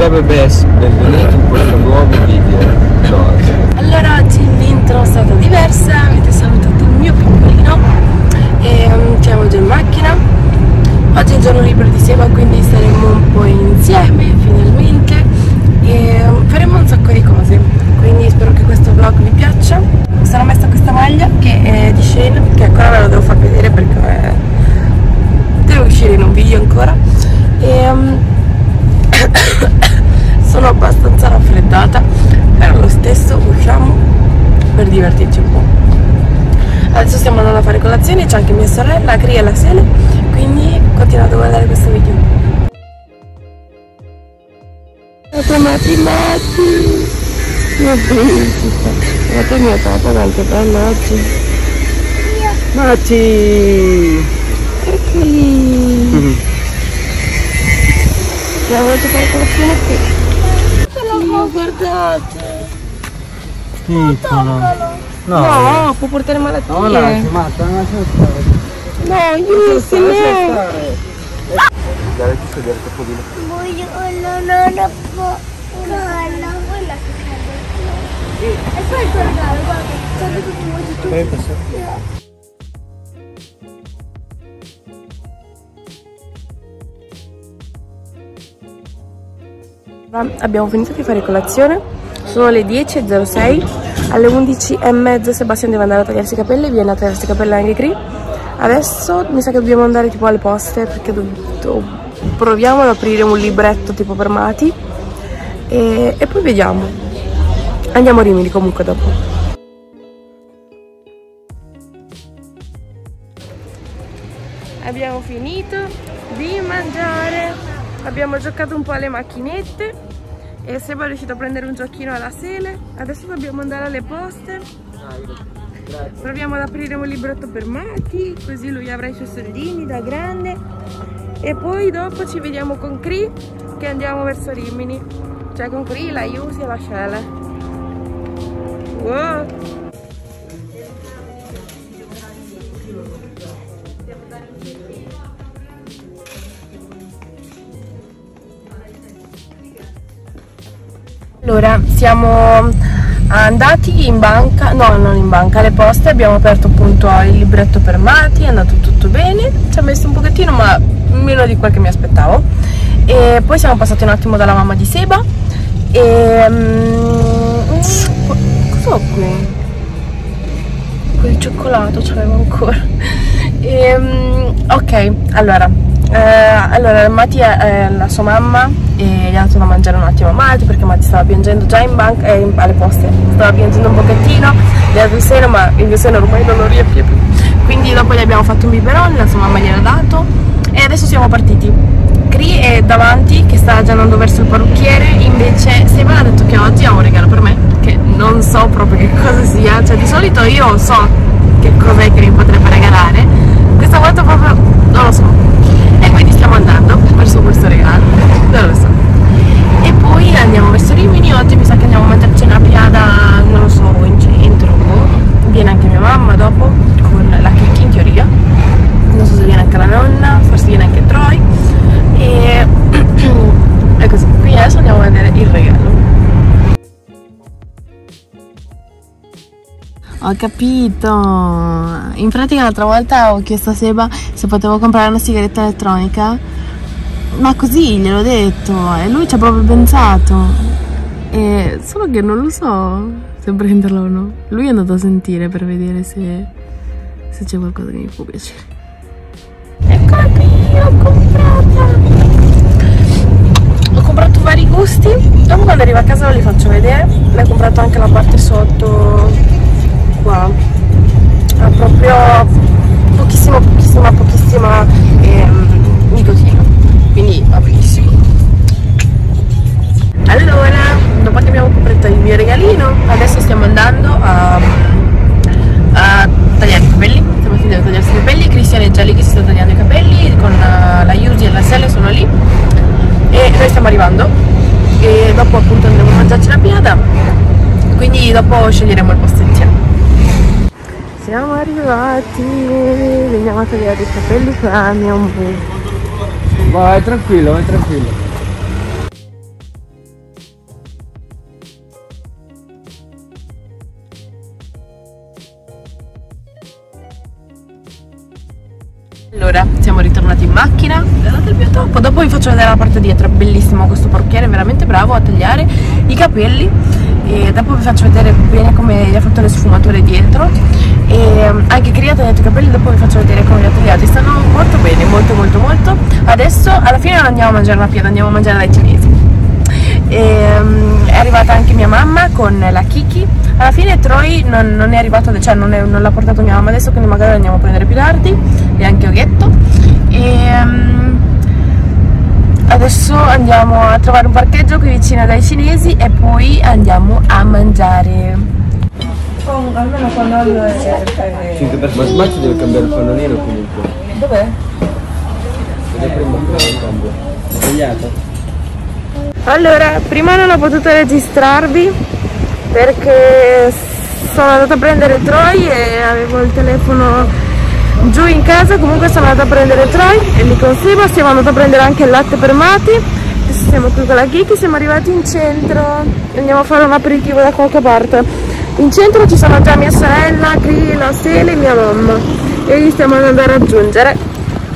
Ciao bebés, benvenuti in questo nuovo video. Allora oggi l'intro è stata diversa, avete salutato il mio piccolino e siamo già in macchina. Oggi è il giorno libero di Seba, quindi saremo un po' insieme finalmente e faremo un sacco di cose, quindi spero che questo vlog vi piaccia. Mi sono messa questa maglia che è di Shein, che ancora ve la devo far vedere perché deve uscire in un video ancora e sono abbastanza raffreddata, però lo stesso usciamo per divertirci un po'. Adesso stiamo andando a fare colazione, c'è anche mia sorella, Cri e la Sele, quindi continuate a guardare questo video. Mati, guardate mio papà quanto è bello oggi. Mati! Eccoli! La volete fare colazione qui? Oh, guardate! Piccolo! No, può portare malattie! No, lascia, Matta, non lascia stare! No, io se ne... Dai, ti sedere, capolino. Voglio quella che cade. E poi il tuo regalo, guarda, c'è tutto tu. Abbiamo finito di fare colazione, sono le 10:06, alle 11:30 Sebastian deve andare a tagliarsi i capelli, viene a tagliarsi i capelli anche Cri. Adesso mi sa che dobbiamo andare tipo alle poste perché proviamo ad aprire un libretto tipo per Mati e poi vediamo. Andiamo a Rimini comunque dopo. Abbiamo finito di mangiare, abbiamo giocato un po' alle macchinette e Seba è riuscito a prendere un giochino alla Sele. Adesso dobbiamo andare alle poste. Proviamo ad aprire un libretto per Mati, così lui avrà i suoi soldini da grande. E poi dopo ci vediamo con Cri che andiamo verso Rimini. Cioè con Cri, la Yusi e la Shele. Wow! Allora, siamo andati in banca, no, non in banca, alle poste, abbiamo aperto appunto il libretto per Mati, è andato tutto bene, ci ha messo un pochettino ma meno di quel che mi aspettavo. E poi siamo passati un attimo dalla mamma di Seba e... cos'ho qui? Quel cioccolato ce l'avevo ancora. Ok, allora Mati è la sua mamma e gli ha dato da mangiare un attimo a Mati perché Mati stava piangendo già in banca e alle poste stava piangendo un pochettino, gli ha dato il seno ma il seno ormai non lo riempie più, quindi dopo gli abbiamo fatto un biberone, la sua mamma gliel'ha dato e adesso siamo partiti. Cri è davanti che sta già andando verso il parrucchiere, invece Seba ha detto che oggi ha un regalo per me che non so proprio che cosa sia, cioè di solito io so che cos'è che mi potrebbe regalare, questa volta proprio non lo so. E quindi stiamo andando verso questo regalo, non lo so. E poi andiamo verso Rimini, oggi mi sa che andiamo a mangiarci una piada, non lo so, in centro. Viene anche mia mamma dopo, con la Chicchi in teoria. Non so se viene anche la nonna, forse viene anche Troy. E così, quindi adesso andiamo a vedere il regalo. Ho capito. In pratica l'altra volta ho chiesto a Seba se potevo comprare una sigaretta elettronica, ma così gliel'ho detto e lui ci ha proprio pensato, e solo che non lo so se prenderla o no. Lui è andato a sentire per vedere se c'è qualcosa che mi può piacere. Eccola qui, ho comprato vari gusti, dopo quando arrivo a casa ve li faccio vedere. Le ho comprato anche la parte sotto qua, ha proprio pochissima nicotina, quindi va benissimo. Allora, dopo che abbiamo comprato il mio regalino, adesso stiamo andando a tagliare i capelli. Stiamo finendo di tagliarsi i capelli. Cristian è già lì che si sta tagliando i capelli, con la Yusi e la Sele sono lì e noi stiamo arrivando e dopo appunto andremo a mangiarci la piada, quindi dopo sceglieremo il posto insieme. Siamo arrivati, veniamo a tagliare i capelli qua, mio amore. Vai tranquillo, vai tranquillo. Allora, siamo ritornati in macchina, guardate il mio topo. Dopo vi faccio vedere la parte dietro, è bellissimo questo parrucchiere, è veramente bravo a tagliare i capelli. E dopo vi faccio vedere bene come gli ha fatto le sfumature dietro. E anche che gli ha tagliato i capelli, dopo vi faccio vedere come li ha tagliati. Stanno molto bene, molto. Adesso, alla fine non andiamo a mangiare una pietra, andiamo a mangiare dai cinesi. È arrivata anche mia mamma con la Kiki. Alla fine Troy non è arrivato, cioè non l'ha portato mia mamma adesso, quindi magari andiamo a prendere più tardi. E anche Oghetto. Adesso andiamo a trovare un parcheggio qui vicino dai cinesi e poi andiamo a mangiare. Almeno pannollo Ma Smart deve cambiare il panno nero comunque. Dov'è? Deve prendere il cambio. Sbagliato. Allora, prima non ho potuto registrarvi perché sono andata a prendere Troy e avevo il telefono giù in casa. Comunque sono andata a prendere Troy e mi consiglio, stiamo andando a prendere anche il latte per Mati. Adesso siamo qui con la Kiki, siamo arrivati in centro, andiamo a fare un aperitivo da qualche parte. In centro ci sono già mia sorella, Krila, Sele e mia mamma e li stiamo andando a raggiungere.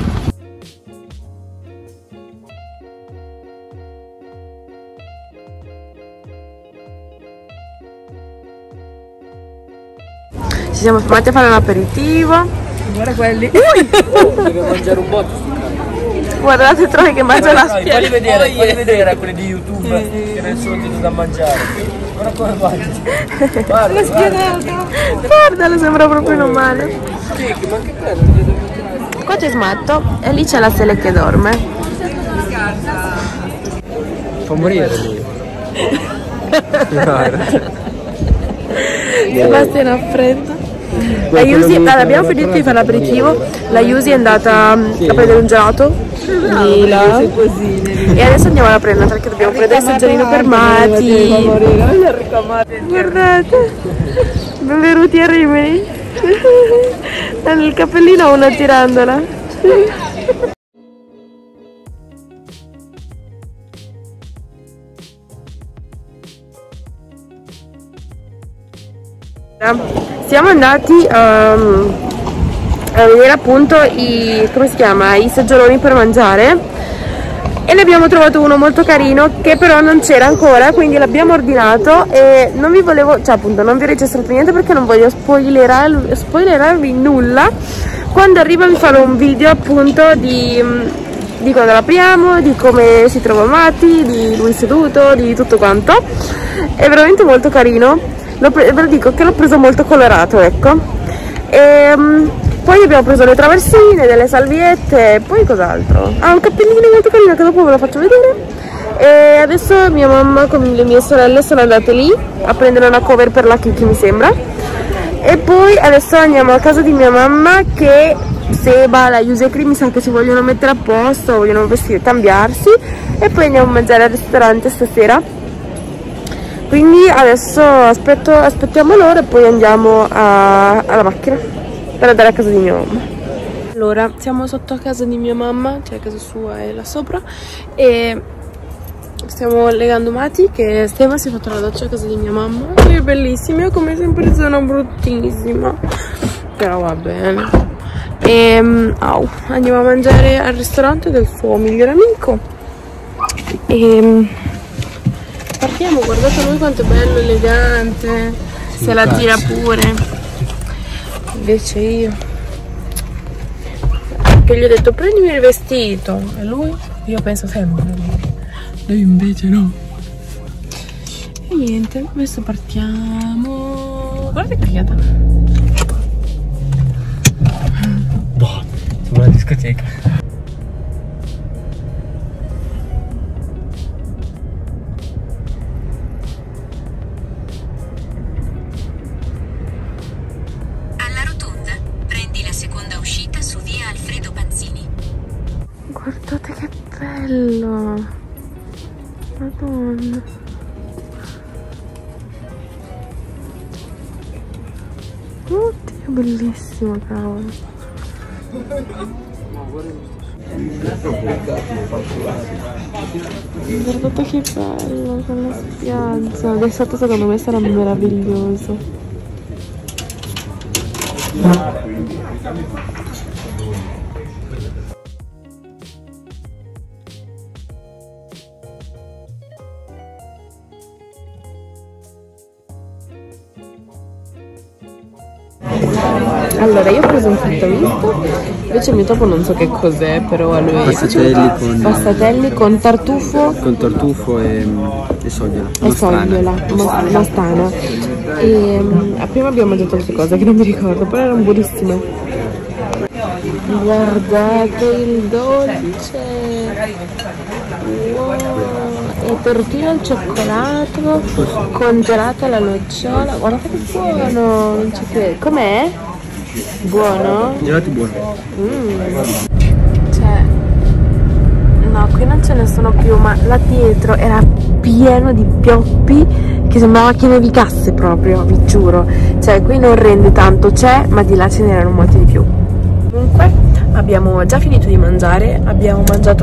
Ci siamo fermati a fare un aperitivo. Guarda quelli. Deve mangiare un botto sto cambio. Guardate Troy che mangia la spiaggia. Fagli vedere quelli di YouTube che ne sono giusto da mangiare. Guarda come mangia. Guarda, Guardalo, sembra proprio non male. ma che bello. Qua c'è Smatto e lì c'è la Sele che dorme. Fa morire lui. Sebastiano ha fretta. La Yusi, abbiamo finito di fare l'aperitivo. La Yusi è andata a prendere un gelato di là. E adesso andiamo a prendere perché dobbiamo prendere il seggiolino per Mati. Guardate, benvenuti a Rimini. Il cappellino ha una tirandola. Siamo andati a vedere appunto i seggioloni per mangiare e ne abbiamo trovato uno molto carino che però non c'era ancora, quindi l'abbiamo ordinato e non vi volevo, cioè appunto non vi ho registrato niente perché non voglio spoilerarvi nulla. Quando arriva vi farò un video appunto di quando l'apriamo, di come si trova Mati, di lui seduto, di tutto quanto. È veramente molto carino. Ve lo dico che l'ho preso molto colorato, ecco. Poi abbiamo preso le traversine, delle salviette e poi cos'altro? Ah, un cappellino molto carino che dopo ve lo faccio vedere. E adesso mia mamma con le mie sorelle sono andate lì a prendere una cover per la Kiki, mi sembra. E poi adesso andiamo a casa di mia mamma che Seba, la Yusi e Kri mi sa che si vogliono mettere a posto, vogliono vestire, cambiarsi. E poi andiamo a mangiare al ristorante stasera. Quindi adesso aspettiamo loro e poi andiamo alla macchina per andare a casa di mia mamma. Allora, siamo sotto a casa di mia mamma, cioè a casa sua e là sopra, e stiamo legando Mati che Steva si è fatto la doccia a casa di mia mamma. Lui è bellissimo, io come sempre sono bruttissima, però va bene. E andiamo a mangiare al ristorante del suo migliore amico. Partiamo, guardate lui quanto è bello, elegante, se la tira pure. Invece io che gli ho detto prendimi il vestito e io penso sempre lui invece no. E niente, adesso partiamo. Guarda che cagata. Boh, sembra una discoteca. Guardate che bello, madonna. Oddio, bellissimo, cavolo. Guardate che bello con la spiaggia. Da sotto secondo me sarà meraviglioso. Allora, io ho preso un frutto misto, invece il mio topo non so che cos'è, però a lui passatelli con tartufo. Con tartufo e sogliola. E sogliola, mastana. E prima abbiamo mangiato altre cose che non mi ricordo, però erano buonissime. Guardate il dolce! Wow! E tortino al cioccolato, congelata alla nocciola. Guardate che buono! Non ci credo. Com'è? Buono? Gelato buono. Cioè, no, qui non ce ne sono più, ma là dietro era pieno di pioppi che sembrava che nevicasse proprio, vi giuro. Cioè, qui non rende tanto, c'è, ma di là ce n'erano molti di più. Comunque, abbiamo già finito di mangiare, abbiamo mangiato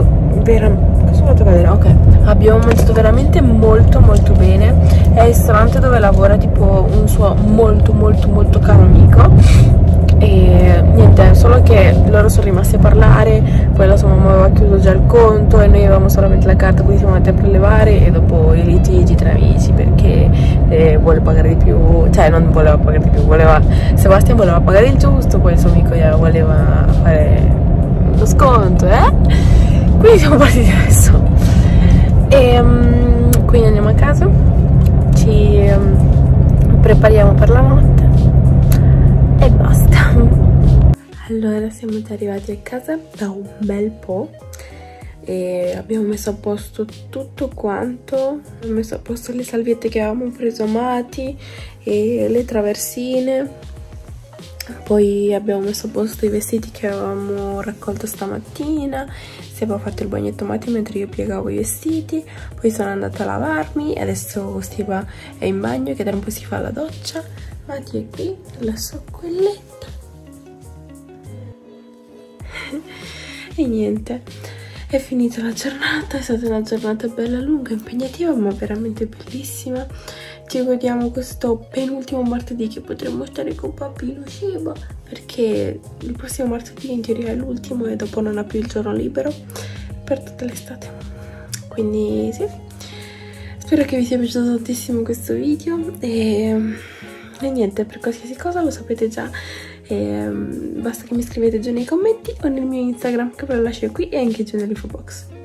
abbiamo mangiato veramente molto molto bene. È il ristorante dove lavora tipo un suo molto caro amico. E niente, solo che loro sono rimasti a parlare, poi la sua mamma aveva chiuso già il conto e noi avevamo solamente la carta, quindi siamo andati a prelevare. E dopo i litigi tra amici perché vuole pagare di più, cioè non voleva pagare di più, Sebastian voleva pagare il giusto, poi il suo amico gliela voleva fare lo sconto, quindi siamo partiti adesso. E quindi andiamo a casa, ci prepariamo per la notte e basta. Allora siamo già arrivati a casa da un bel po' e abbiamo messo a posto tutto quanto. Abbiamo messo a posto le salviette che avevamo preso a Mati e le traversine. Poi abbiamo messo a posto i vestiti che avevamo raccolto stamattina. Si aveva fatto il bagnetto Mati mentre io piegavo i vestiti. Poi sono andata a lavarmi e adesso Stiva è in bagno che tra un po' si fa la doccia. Mati è qui, la soccolletta. E niente, è finita la giornata, è stata una giornata bella lunga, impegnativa ma veramente bellissima. Ci godiamo questo penultimo martedì che potremmo stare con Papino Shiba, perché il prossimo martedì in teoria è l'ultimo e dopo non ha più il giorno libero per tutta l'estate. Quindi sì, spero che vi sia piaciuto tantissimo questo video e niente, per qualsiasi cosa lo sapete già. Basta che mi scrivete giù nei commenti o nel mio Instagram che ve lo lascio qui e anche giù nell'info box.